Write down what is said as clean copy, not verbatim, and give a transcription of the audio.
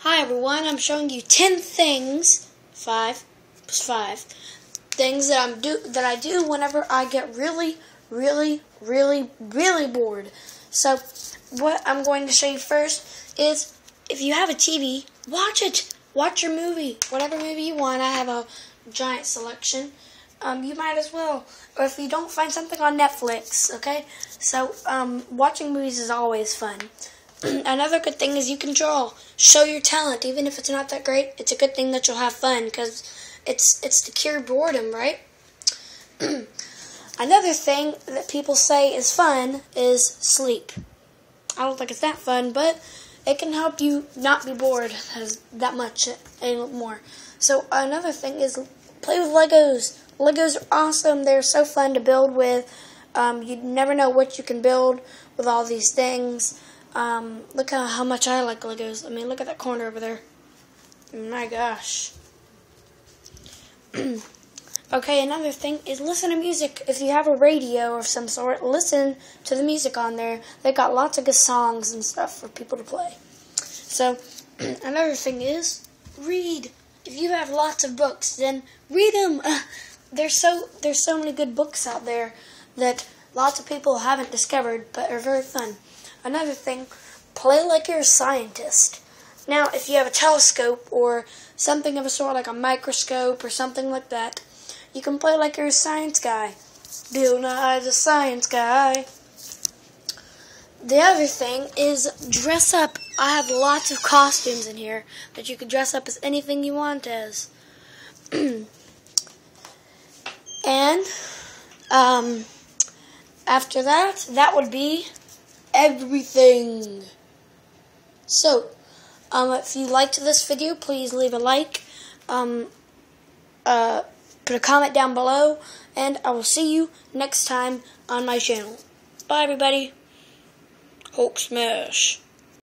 Hi everyone, I'm showing you 10 things, 5 plus 5, things that I do whenever I get really bored. So, what I'm going to show you first is, if you have a TV, watch it. Watch your movie, whatever movie you want. I have a giant selection. You might as well. Or if you don't, find something on Netflix, okay? So, watching movies is always fun. Another good thing is you can draw. Show your talent, even if it's not that great. It's a good thing that you'll have fun, because it's to cure boredom, right? Another thing that people say is fun is sleep. I don't think it's that fun, but it can help you not be bored that much anymore. So another thing is play with Legos. Legos are awesome. They're so fun to build with. You never know what you can build with all these things. Look how much I like Legos. I mean, look at that corner over there. My gosh. Okay, another thing is listen to music. If you have a radio of some sort, listen to the music on there. They got lots of good songs and stuff for people to play. So, another thing is read. If you have lots of books, then read them. There's so many good books out there that lots of people haven't discovered, but are very fun. Another thing, play like you're a scientist. Now, if you have a telescope or something of a sort, like a microscope or something like that, you can play like you're a science guy. Bill Nye the Science Guy. The other thing is dress up. I have lots of costumes in here that you can dress up as anything you want as. And, after that would be everything. So, if you liked this video, please leave a like, put a comment down below, and I will see you next time on my channel. Bye, everybody. Hulk smash.